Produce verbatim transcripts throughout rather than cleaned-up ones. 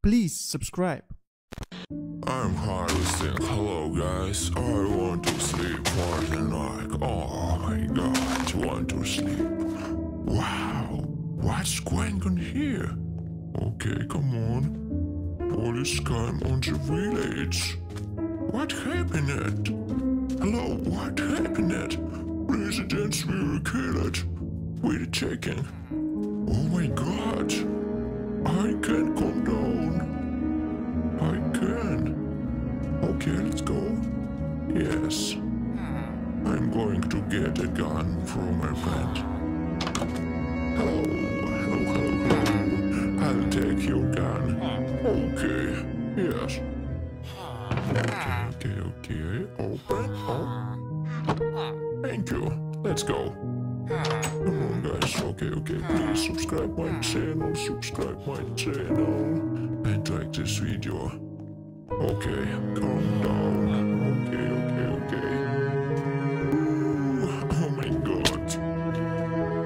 Please subscribe. I'm harvesting. Hello guys, I want to sleep for the night. Oh my god, want to sleep. Wow, what's going on here? Okay, come on. All is calm on the village. What happened? Hello, what happened? Residents were killed. We're checking. Oh my god. I can't come down. I can. Okay, let's go. Yes. I'm going to get a gun from my friend. Hello, hello, hello, hello. I'll take your gun. Okay, yes. Okay, okay, okay. Open. Oh. Thank you. Let's go. Come on guys, okay, okay, please subscribe my channel, subscribe my channel, and like this video. Okay, calm down, okay, okay, okay. Ooh, oh my god.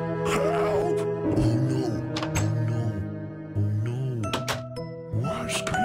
Help! Oh no, oh no, oh no. What's